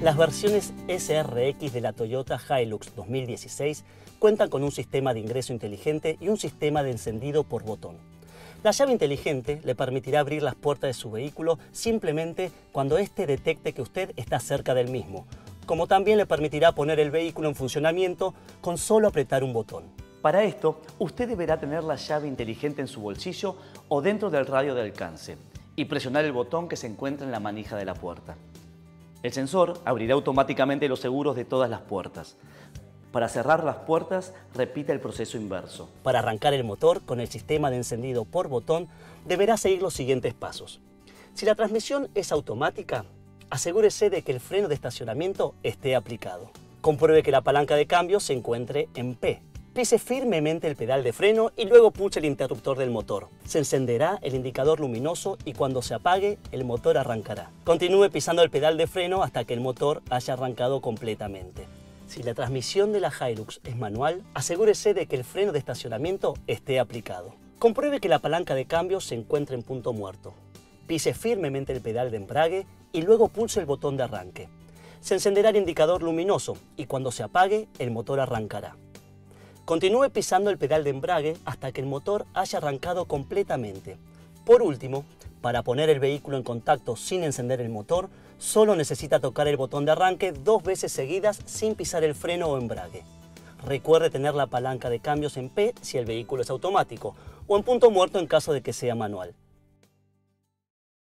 Las versiones SRX de la Toyota Hilux 2016 cuentan con un sistema de ingreso inteligente y un sistema de encendido por botón. La llave inteligente le permitirá abrir las puertas de su vehículo simplemente cuando éste detecte que usted está cerca del mismo, como también le permitirá poner el vehículo en funcionamiento con solo apretar un botón. Para esto, usted deberá tener la llave inteligente en su bolsillo o dentro del radio de alcance y presionar el botón que se encuentra en la manija de la puerta. El sensor abrirá automáticamente los seguros de todas las puertas. Para cerrar las puertas, repita el proceso inverso. Para arrancar el motor con el sistema de encendido por botón, deberá seguir los siguientes pasos. Si la transmisión es automática, asegúrese de que el freno de estacionamiento esté aplicado. Compruebe que la palanca de cambio se encuentre en P. Pise firmemente el pedal de freno y luego pulse el interruptor del motor. Se encenderá el indicador luminoso y cuando se apague, el motor arrancará. Continúe pisando el pedal de freno hasta que el motor haya arrancado completamente. Si la transmisión de la Hilux es manual, asegúrese de que el freno de estacionamiento esté aplicado. Compruebe que la palanca de cambio se encuentre en punto muerto. Pise firmemente el pedal de embrague y luego pulse el botón de arranque. Se encenderá el indicador luminoso y cuando se apague, el motor arrancará. Continúe pisando el pedal de embrague hasta que el motor haya arrancado completamente. Por último, para poner el vehículo en contacto sin encender el motor, solo necesita tocar el botón de arranque 2 veces seguidas sin pisar el freno o embrague. Recuerde tener la palanca de cambios en P si el vehículo es automático o en punto muerto en caso de que sea manual.